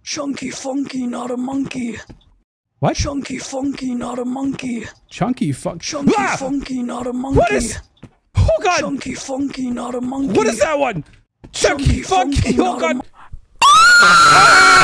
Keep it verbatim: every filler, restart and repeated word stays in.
Chunky funky, not a monkey. What? Chunky funky, not a monkey. Chunky funk. Chunky Ah! funky, not a monkey. What is? Oh God! Chunky funky, not a monkey. What is that one? Chunky, Chunky funky. funky, Oh not a God! Ah!